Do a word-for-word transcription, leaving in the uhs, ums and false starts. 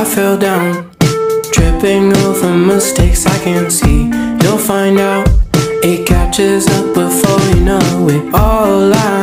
fell down, tripping over mistakes I can't see. You'll find out, it catches up before you know it. All I